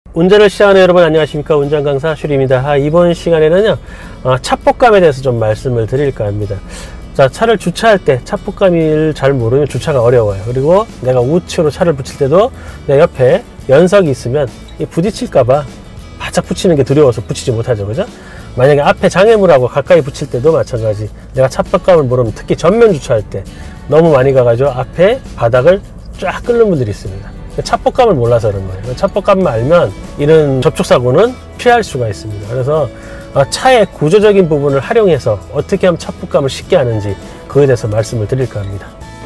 운전을 시작하는 여러분 안녕하십니까. 운전강사 슈리입니다. 이번 시간에는요 차폭감에 대해서 좀 말씀을 드릴까 합니다. 자, 차를 주차할 때 차폭감을 잘 모르면 주차가 어려워요. 그리고 내가 우측으로 차를 붙일 때도 내 옆에 연석이 있으면 부딪힐까봐 바짝 붙이는 게 두려워서 붙이지 못하죠. 그죠? 만약에 앞에 장애물하고 가까이 붙일 때도 마찬가지. 내가 차폭감을 모르면 특히 전면 주차할 때 너무 많이 가가지고 앞에 바닥을 쫙 끓는 분들이 있습니다. 차폭감을 몰라서 그런 거예요. 차폭감만 알면 이런 접촉사고는 피할 수가 있습니다. 그래서 차의 구조적인 부분을 활용해서 어떻게 하면 차폭감을 쉽게 하는지 그거에 대해서 말씀을 드릴까 합니다.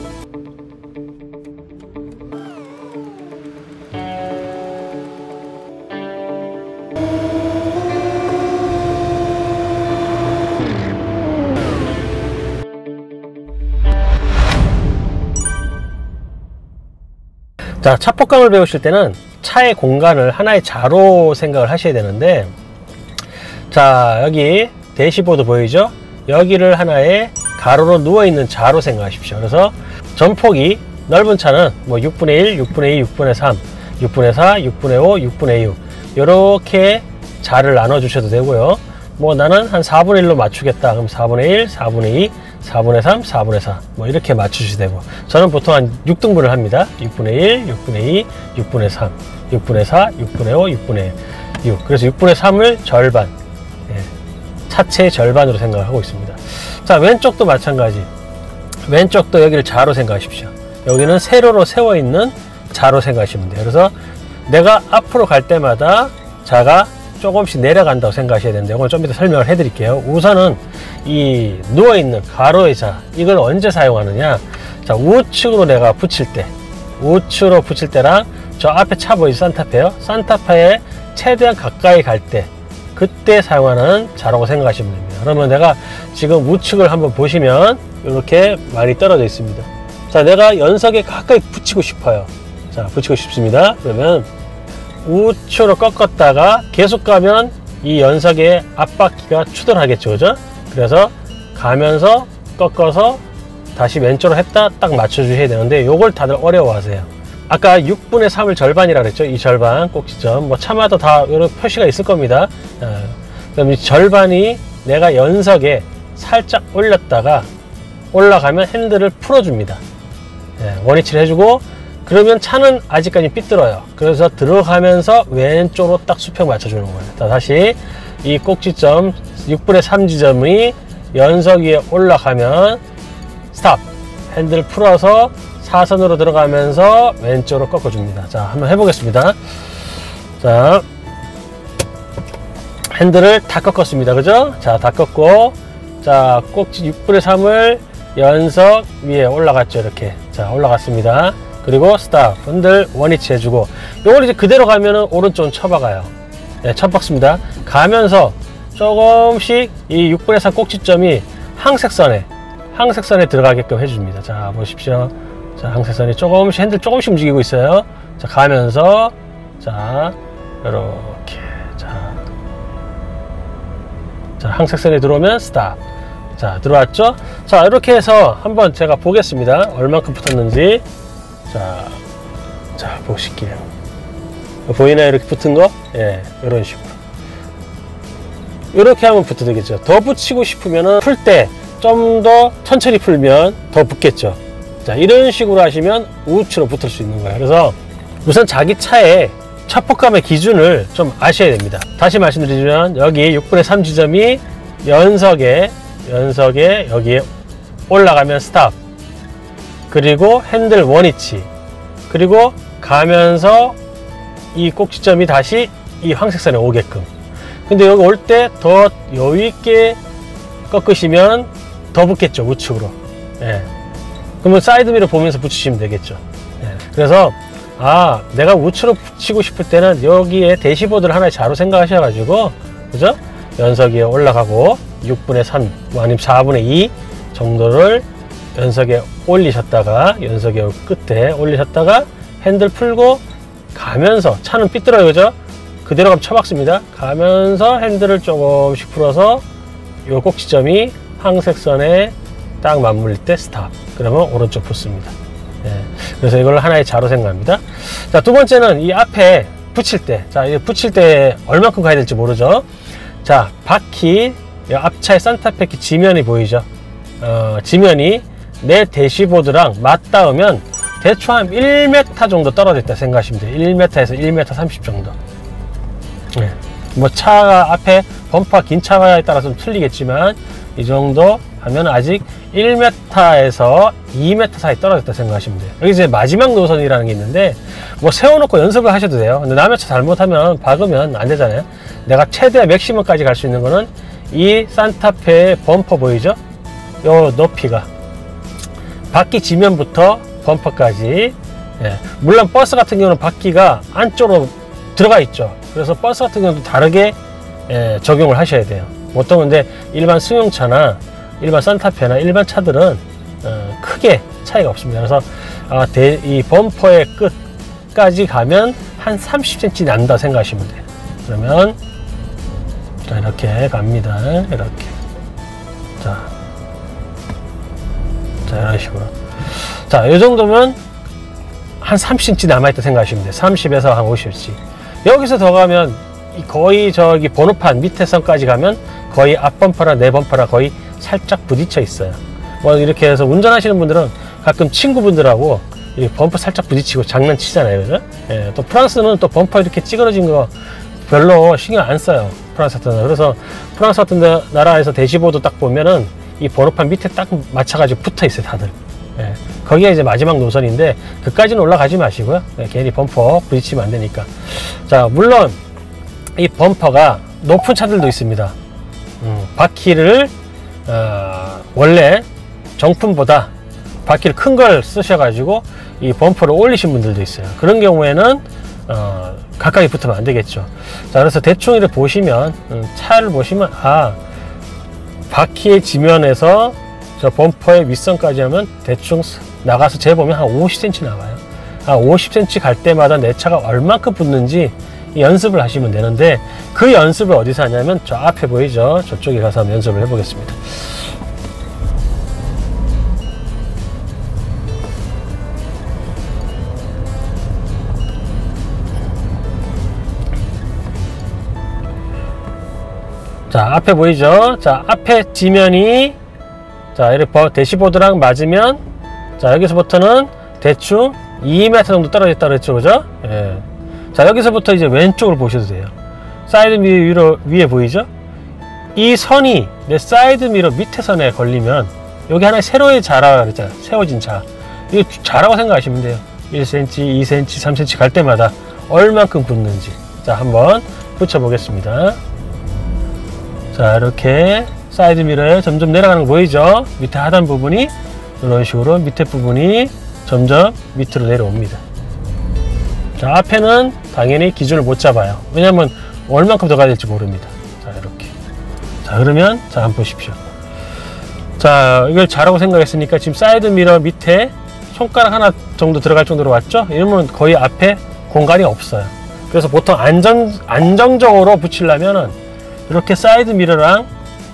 자, 차폭감을 배우실 때는 차의 공간을 하나의 자로 생각을 하셔야 되는데, 자, 여기 대시보드 보이죠? 여기를 하나의 가로로 누워있는 자로 생각하십시오. 그래서 전폭이 넓은 차는 뭐 6분의 1, 6분의 2, 6분의 3, 6분의 4, 6분의 5, 6분의 6 이렇게 자를 나눠 주셔도 되고요. 뭐 나는 한 4분의 1로 맞추겠다. 그럼 4분의 1, 4분의 2, 4분의 3, 4분의 4 뭐 이렇게 맞추셔도 되고, 저는 보통 한 6등분을 합니다. 6분의 1, 6분의 2, 6분의 3, 6분의 4, 6분의 5, 6분의 6. 그래서 6분의 3을 절반, 차체의 절반으로 생각을 하고 있습니다. 자, 왼쪽도 마찬가지. 왼쪽도 여기를 자로 생각하십시오. 여기는 세로로 세워 있는 자로 생각하시면 돼요. 그래서 내가 앞으로 갈 때마다 자가 조금씩 내려간다고 생각하셔야 되는데, 이걸 좀 이따 설명을 해 드릴게요. 우선은 이 누워있는 가로의 자, 이걸 언제 사용하느냐. 자, 우측으로 내가 붙일 때, 우측으로 붙일 때랑 저 앞에 차 보이죠? 산타페요? 산타페에 최대한 가까이 갈 때, 그때 사용하는 자라고 생각하시면 됩니다. 그러면 내가 지금 우측을 한번 보시면 이렇게 많이 떨어져 있습니다. 자, 내가 연석에 가까이 붙이고 싶어요. 자, 붙이고 싶습니다. 그러면 우측으로 꺾었다가 계속 가면 이 연석의 앞바퀴가 추돌하겠죠. 그죠? 그래서 가면서 꺾어서 다시 왼쪽으로 했다 딱 맞춰주셔야 되는데, 요걸 다들 어려워하세요. 아까 6분의 3을 절반이라 그랬죠. 이 절반 꼭지점 뭐 차마다 다 이런 표시가 있을 겁니다. 그럼 이 절반이 내가 연석에 살짝 올렸다가 올라가면 핸들을 풀어줍니다. 원위치를 해주고, 그러면 차는 아직까지 삐뚤어요. 그래서 들어가면서 왼쪽으로 딱 수평 맞춰주는 거예요. 자, 다시 이 꼭지점 6분의 3 지점이 연석 위에 올라가면 스탑, 핸들 풀어서 사선으로 들어가면서 왼쪽으로 꺾어줍니다. 자, 한번 해보겠습니다. 자, 핸들을 다 꺾었습니다. 그죠? 자, 다 꺾고, 자, 꼭지 6분의 3을 연석 위에 올라갔죠. 이렇게. 자, 올라갔습니다. 그리고 스탑, 핸들 원위치 해주고, 요걸 이제 그대로 가면은 오른쪽은 쳐박아요. 네, 쳐박습니다. 가면서 조금씩 이 6분의 3 꼭지점이 항색선에 들어가게끔 해줍니다. 자, 보십시오. 자, 항색선이 조금씩, 핸들 조금씩 움직이고 있어요. 자, 가면서, 자, 요렇게. 자, 항색선에 들어오면 스탑. 자, 들어왔죠? 자, 이렇게 해서 한번 제가 보겠습니다. 얼만큼 붙었는지. 자, 보실게요. 보이나요? 이렇게 붙은 거? 예, 이런 식으로. 이렇게 하면 붙어되겠죠. 더 붙이고 싶으면은 풀 때 좀 더 천천히 풀면 더 붙겠죠. 자, 이런 식으로 하시면 우측으로 붙을 수 있는 거예요. 그래서 우선 자기 차의 차폭감의 기준을 좀 아셔야 됩니다. 다시 말씀드리면 여기 6분의 3 지점이 연석에 여기에 올라가면 스탑, 그리고 핸들 원위치, 그리고 가면서 이 꼭지점이 다시 이 황색선에 오게끔. 근데 여기 올 때 더 여유있게 꺾으시면 더 붙겠죠. 우측으로. 그러면 사이드미러 보면서 붙이시면 되겠죠. 그래서 내가 우측으로 붙이고 싶을 때는 여기에 대시보드를 하나의 자로 생각하셔가지고, 그죠? 연석 위에 올라가고 6분의 3 아니면 4분의 2 정도를 연석에 올리셨다가, 연석의 끝에 올리셨다가 핸들 풀고 가면서, 차는 삐뚤어요. 그죠? 그대로 가면 쳐박습니다. 가면서 핸들을 조금씩 풀어서 요 꼭지점이 항색선에 딱 맞물릴 때 스탑. 그러면 오른쪽 붙습니다. 그래서 이걸 하나의 자로 생각합니다. 자, 두 번째는 이 앞에 붙일 때, 자, 이제 붙일 때 얼만큼 가야 될지 모르죠. 자, 바퀴, 앞차의 산타페키 지면이 보이죠. 지면이 내 대시보드랑 맞닿으면 대충 한 1m 정도 떨어졌다 생각하시면 돼요. 1m에서 1m 30 정도. 네. 뭐 차가 앞에 범퍼가 긴 차에 따라 좀 틀리겠지만 이 정도 하면 아직 1m에서 2m 사이 떨어졌다 생각하시면 돼요. 여기 이제 마지막 노선이라는 게 있는데 뭐 세워놓고 연습을 하셔도 돼요. 근데 남의 차 잘못하면 박으면 안 되잖아요. 내가 최대 맥시멈까지 갈 수 있는 거는 이 산타페의 범퍼 보이죠? 요 높이가 바퀴 지면부터 범퍼까지. 예. 물론 버스 같은 경우는 바퀴가 안쪽으로 들어가 있죠. 그래서 버스 같은 경우도 다르게 적용을 하셔야 돼요. 보통 근데 일반 승용차나 일반 산타페나 일반 차들은 크게 차이가 없습니다. 그래서 이 범퍼의 끝까지 가면 한 30cm 난다 생각하시면 돼요. 그러면 자, 이렇게 갑니다. 이렇게 자 이런 식으로. 자, 이 정도면 한 30cm 남아있다 생각하시면 돼요. 30에서 한 50cm. 여기서 더 가면 거의 저기 번호판 밑에 선까지 가면 거의 앞 범퍼랑 내 범퍼랑 거의 살짝 부딪혀 있어요. 뭐 이렇게 해서 운전하시는 분들은 가끔 친구분들하고 이 범퍼 살짝 부딪히고 장난치잖아요. 그죠? 예, 또 프랑스는 또 범퍼 이렇게 찌그러진 거 별로 신경 안 써요. 프랑스 같은 나라. 그래서 프랑스 같은 나라에서 대시보드 딱 보면은 이 번호판 밑에 딱 맞춰가지고 붙어 있어요, 다들. 예, 거기가 이제 마지막 노선인데 그까지는 올라가지 마시고요. 예, 괜히 범퍼 부딪히면 안 되니까. 자, 물론 이 범퍼가 높은 차들도 있습니다. 바퀴를 원래 정품보다 바퀴를 큰 걸 쓰셔가지고 이 범퍼를 올리신 분들도 있어요. 그런 경우에는 가까이 붙으면 안 되겠죠. 자, 그래서 대충 이렇게 보시면 차를 보시면 바퀴의 지면에서 저 범퍼의 윗선까지 하면 대충 나가서 재보면 한 50cm 나와요. 50cm 갈 때마다 내 차가 얼만큼 붙는지 연습을 하시면 되는데 그 연습을 어디서 하냐면 저 앞에 보이죠? 저쪽에 가서 한번 연습을 해보겠습니다. 자, 앞에 보이죠? 자, 앞에 지면이 자, 이렇게 대시보드랑 맞으면 자, 여기서부터는 대충 2m 정도 떨어졌다 그랬죠, 그죠? 예. 자, 여기서부터 이제 왼쪽을 보셔도 돼요. 사이드 미러 위에 보이죠? 이 선이 내 사이드 미러 밑에 선에 걸리면 여기 하나의 세로의 자라 그랬잖아요. 세워진 자. 이거 자라고 생각하시면 돼요. 1cm, 2cm, 3cm 갈 때마다 얼만큼 붙는지. 자, 한번 붙여 보겠습니다. 자, 이렇게 사이드 미러에 점점 내려가는 거 보이죠? 밑에 하단 부분이 이런 식으로 밑에 부분이 점점 밑으로 내려옵니다. 자, 앞에는 당연히 기준을 못 잡아요. 왜냐면 얼만큼 더 가야 될지 모릅니다. 자, 이렇게. 자, 그러면 자, 한번 보십시오. 자, 이걸 잘하고 생각했으니까 지금 사이드 미러 밑에 손가락 하나 정도 들어갈 정도로 왔죠? 이러면 거의 앞에 공간이 없어요. 그래서 보통 안정적으로 붙이려면은 이렇게 사이드 미러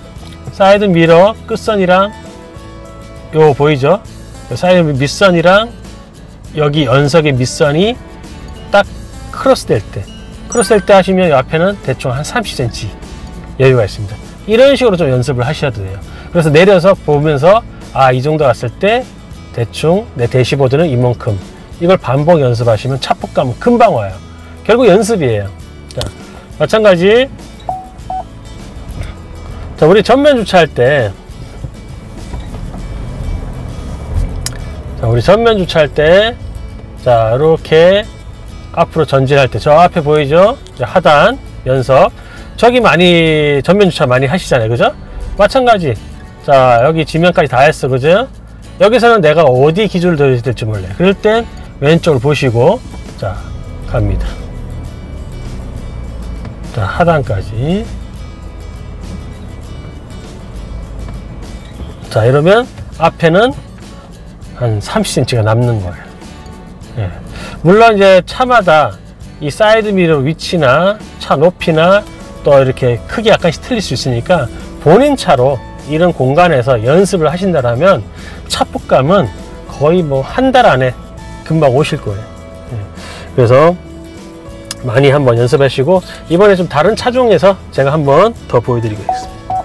끝선이랑 요 보이죠? 사이드 밑선이랑 여기 연석의 밑선이 딱 크로스 될 때 하시면 이 앞에는 대충 한 30cm 여유가 있습니다. 이런 식으로 좀 연습을 하셔도 돼요. 그래서 내려서 보면서 이 정도 갔을 때 대충 내 대시보드는 이만큼, 이걸 반복 연습하시면 차폭감은 금방 와요. 결국 연습이에요. 자, 마찬가지. 자, 우리 전면 주차할 때 자, 이렇게 앞으로 전진할 때 저 앞에 보이죠? 하단 연석, 저기 많이 전면 주차 많이 하시잖아요, 그죠? 마찬가지. 자, 여기 지면까지 다 했어, 그죠? 여기서는 내가 어디 기준을 둬야 될지 몰라요. 그럴 땐 왼쪽을 보시고 자, 갑니다. 자, 하단까지. 자, 이러면 앞에는 한 30cm가 남는 거예요. 예. 물론 이제 차마다 이 사이드 미러 위치나 차 높이나 또 이렇게 크기 약간씩 틀릴 수 있으니까 본인 차로 이런 공간에서 연습을 하신다면 차폭감은 거의 뭐 한 달 안에 금방 오실 거예요. 예. 그래서 많이 한번 연습하시고, 이번에 좀 다른 차종에서 제가 한번 더 보여드리겠습니다.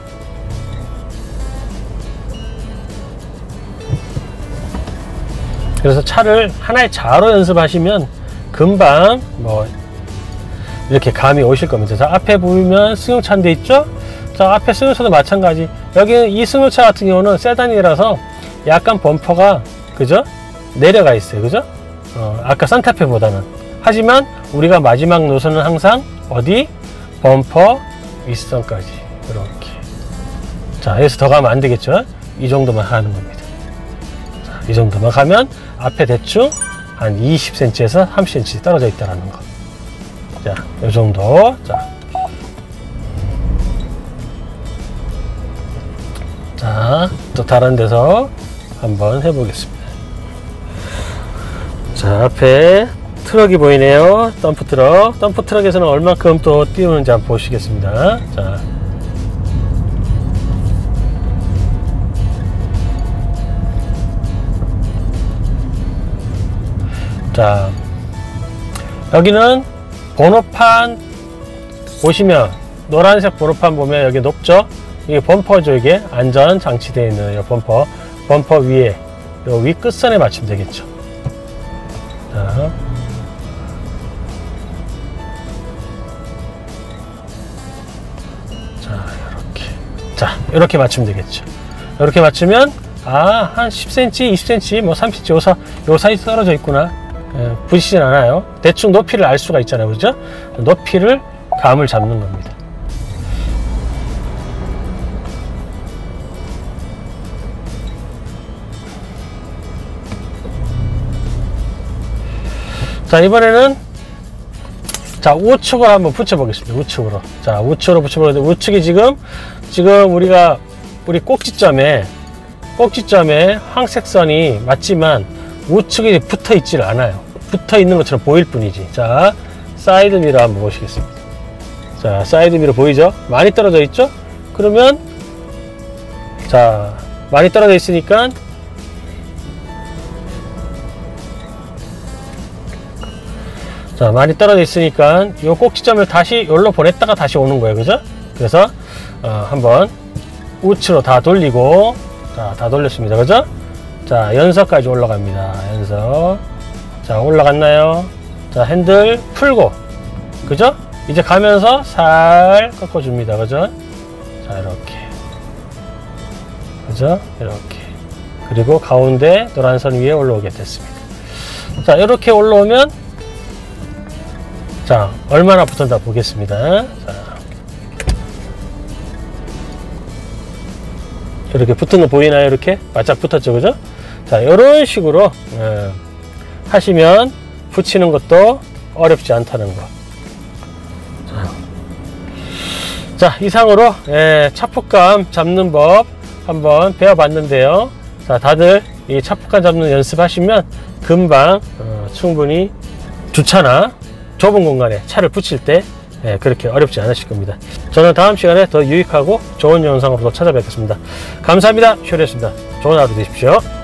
그래서 차를 하나의 자로 연습하시면 금방 뭐 이렇게 감이 오실 겁니다. 자, 앞에 보면 승용차인데 있죠? 자, 앞에 승용차도 마찬가지. 여기는 이 승용차 같은 경우는 세단이라서 약간 범퍼가, 그죠? 내려가 있어요. 그죠? 아까 산타페보다는. 하지만 우리가 마지막 노선은 항상 어디? 범퍼 윗선까지. 이렇게. 자, 여기서 더 가면 안 되겠죠? 이 정도만 하는 겁니다. 자, 이 정도만 가면 앞에 대충 한 20cm에서 30cm 떨어져 있다는 거. 자, 이 정도. 자, 또 다른 데서 한번 해보겠습니다. 자, 앞에 트럭이 보이네요. 덤프트럭. 덤프트럭에서는 얼만큼 또 띄우는지 한번 보시겠습니다. 자, 여기는 번호판 보시면, 노란색 번호판 보면 여기 높죠? 이게 범퍼죠. 이게 안전 장치되어 있는 이 범퍼 위에, 요 위 끝선에 맞추면 되겠죠. 이렇게 맞추면 되겠죠. 이렇게 맞추면, 한 10cm, 20cm, 뭐 30cm, 요 사이 떨어져 있구나. 부딪히진 않아요. 대충 높이를 알 수가 있잖아요. 그죠? 높이를 감을 잡는 겁니다. 자, 이번에는 우측을 한번 붙여보겠습니다. 우측으로. 자, 우측으로 붙여보는데, 우측이 지금 우리 꼭지점에 황색선이 맞지만 우측이 붙어 있지를 않아요. 붙어 있는 것처럼 보일 뿐이지. 자, 사이드 미러 한번 보시겠습니다. 자, 사이드 미러 보이죠? 많이 떨어져 있죠? 그러면, 자, 많이 떨어져 있으니까, 요 꼭지점을 다시 여기로 보냈다가 다시 오는 거예요. 그죠? 그래서 한번 우측으로 다 돌리고, 자, 다 돌렸습니다. 그죠? 자, 연서까지 올라갑니다. 연서. 자, 올라갔나요? 자, 핸들 풀고, 그죠? 이제 가면서 살 꺾어줍니다. 그죠? 자, 이렇게. 그죠? 이렇게. 그리고 가운데 노란 선 위에 올라오게 됐습니다. 자, 이렇게 올라오면, 자, 얼마나 붙었나 보겠습니다. 자, 이렇게 붙은 거 보이나요? 이렇게 바짝 붙었죠, 그죠? 자, 이런 식으로 하시면 붙이는 것도 어렵지 않다는 거. 자, 이상으로 차폭감 잡는 법 한번 배워봤는데요. 자, 다들 이 차폭감 잡는 연습하시면 금방 충분히 주차나 좁은 공간에 차를 붙일 때 그렇게 어렵지 않으실 겁니다. 저는 다음 시간에 더 유익하고 좋은 영상으로 찾아뵙겠습니다. 감사합니다. 쇼리였습니다. 좋은 하루 되십시오.